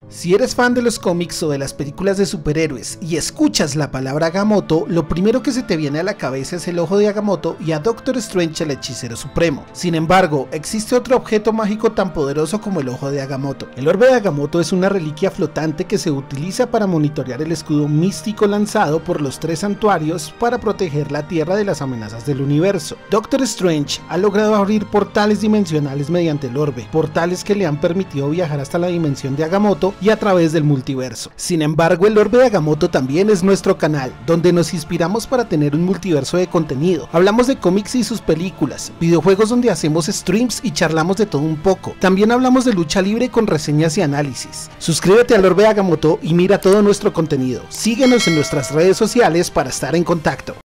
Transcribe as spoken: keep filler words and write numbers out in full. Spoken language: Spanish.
Si eres fan de los cómics o de las películas de superhéroes y escuchas la palabra Agamotto, lo primero que se te viene a la cabeza es el ojo de Agamotto y a Doctor Strange, el hechicero supremo. Sin embargo, existe otro objeto mágico tan poderoso como el ojo de Agamotto. El orbe de Agamotto es una reliquia flotante que se utiliza para monitorear el escudo místico lanzado por los tres santuarios para proteger la Tierra de las amenazas del universo. Doctor Strange ha logrado abrir portales dimensionales mediante el orbe, portales que le han permitido viajar hasta la dimensión de Agamotto y a través del multiverso. Sin embargo, el orbe de Agamotto también es nuestro canal, donde nos inspiramos para tener un multiverso de contenido. Hablamos de cómics y sus películas, videojuegos donde hacemos streams y charlamos de todo un poco. También hablamos de lucha libre con reseñas y análisis. Suscríbete al orbe de Agamotto y mira todo nuestro contenido. Síguenos en nuestras redes sociales para estar en contacto.